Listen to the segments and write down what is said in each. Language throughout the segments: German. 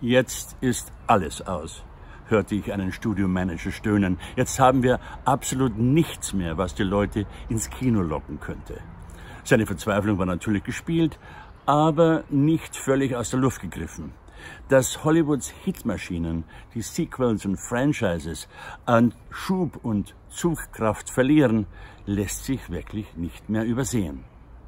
Jetzt ist alles aus, hörte ich einen Studiomanager stöhnen. Jetzt haben wir absolut nichts mehr, was die Leute ins Kino locken könnte. Seine Verzweiflung war natürlich gespielt, aber nicht völlig aus der Luft gegriffen. Dass Hollywoods Hitmaschinen, die Sequels und Franchises, an Schub und Zugkraft verlieren, lässt sich wirklich nicht mehr übersehen.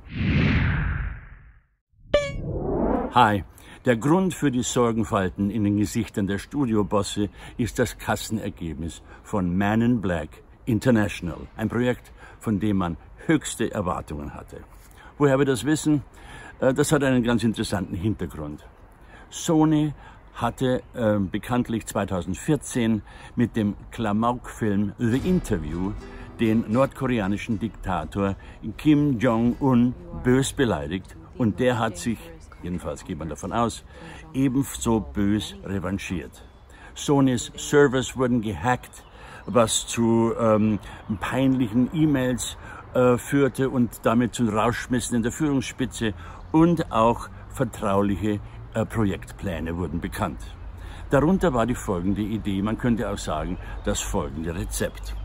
Hi, der Grund für die Sorgenfalten in den Gesichtern der Studiobosse ist das Kassenergebnis von Man in Black International, ein Projekt, von dem man höchste Erwartungen hatte. Woher wir das wissen? Das hat einen ganz interessanten Hintergrund. Sony hatte bekanntlich 2014 mit dem Klamauk-Film The Interview den nordkoreanischen Diktator Kim Jong-un bös beleidigt und der hat sich, jedenfalls geht man davon aus, ebenso bös revanchiert. Sonys Servers wurden gehackt, was zu peinlichen E-Mails führte und damit zu Rauschmissen in der Führungsspitze und auch vertrauliche Projektpläne wurden bekannt. Darunter war die folgende Idee, man könnte auch sagen, das folgende Rezept.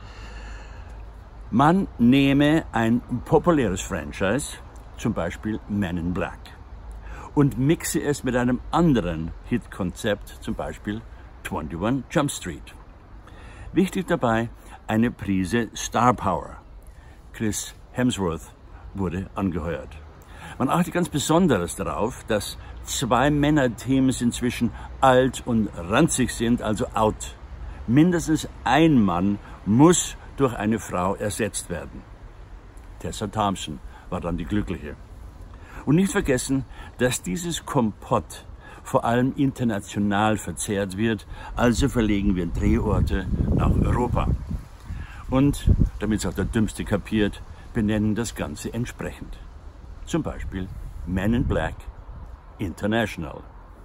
Man nehme ein populäres Franchise, zum Beispiel Man in Black, und mixe es mit einem anderen Hit-Konzept, zum Beispiel 21 Jump Street. Wichtig dabei eine Prise Star Power. Chris Hemsworth wurde angeheuert. Man achtet ganz besonders darauf, dass zwei Männerteams inzwischen alt und ranzig sind, also out. Mindestens ein Mann muss durch eine Frau ersetzt werden. Tessa Thompson war dann die Glückliche. Und nicht vergessen, dass dieses Kompott vor allem international verzehrt wird, also verlegen wir Drehorte nach Europa. Und, damit es auch der Dümmste kapiert, benennen das Ganze entsprechend. Zum Beispiel Man in Black International.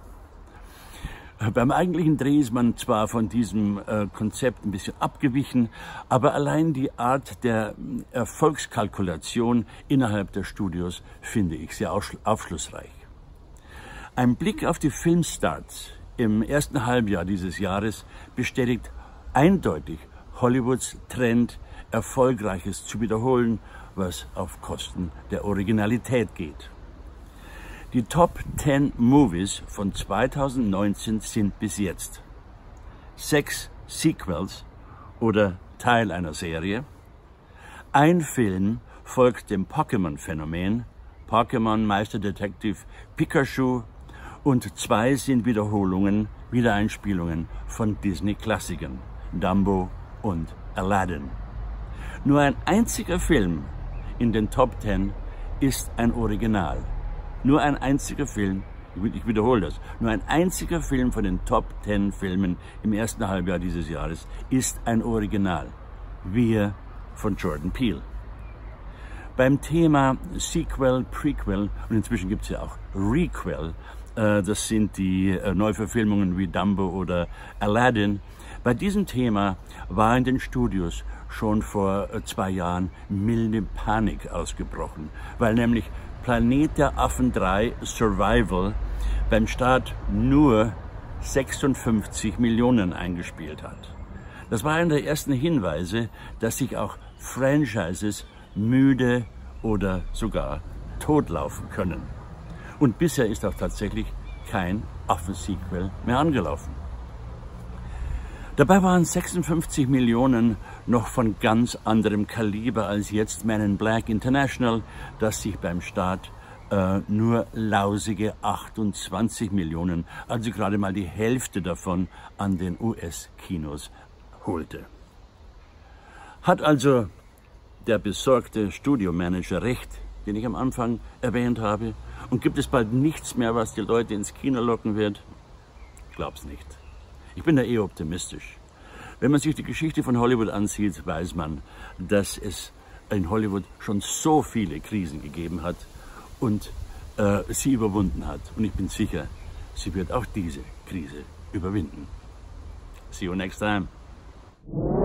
Beim eigentlichen Dreh ist man zwar von diesem Konzept ein bisschen abgewichen, aber allein die Art der Erfolgskalkulation innerhalb der Studios finde ich sehr aufschlussreich. Ein Blick auf die Filmstarts im ersten Halbjahr dieses Jahres bestätigt eindeutig Hollywoods Trend, Erfolgreiches zu wiederholen, was auf Kosten der Originalität geht. Die Top 10 Movies von 2019 sind bis jetzt 6 Sequels oder Teil einer Serie. Ein Film folgt dem Pokémon-Phänomen, Pokémon Meisterdetektiv Pikachu, und 2 sind Wiederholungen, Wiedereinspielungen von Disney-Klassikern, Dumbo und Aladdin. Nur ein einziger Film in den Top 10 ist ein Original. Nur ein einziger Film, ich wiederhole das, nur ein einziger Film von den Top 10 Filmen im ersten Halbjahr dieses Jahres ist ein Original. Wir von Jordan Peele. Beim Thema Sequel, Prequel und inzwischen gibt es ja auch Requel, das sind die Neuverfilmungen wie Dumbo oder Aladdin. Bei diesem Thema war in den Studios schon vor 2 Jahren milde Panik ausgebrochen, weil nämlich Planet der Affen 3 Survival beim Start nur 56 Millionen eingespielt hat. Das war einer der ersten Hinweise, dass sich auch Franchises müde oder sogar totlaufen können. Und bisher ist auch tatsächlich kein Affen-Sequel mehr angelaufen. Dabei waren 56 Millionen noch von ganz anderem Kaliber als jetzt Man in Black International, das sich beim Start nur lausige 28 Millionen, also gerade mal die Hälfte davon, an den US-Kinos holte. Hat also der besorgte Studiomanager recht, den ich am Anfang erwähnt habe? Und gibt es bald nichts mehr, was die Leute ins Kino locken wird? Ich glaub's nicht. Ich bin da eher optimistisch. Wenn man sich die Geschichte von Hollywood ansieht, weiß man, dass es in Hollywood schon so viele Krisen gegeben hat und sie überwunden hat. Und ich bin sicher, sie wird auch diese Krise überwinden. See you next time.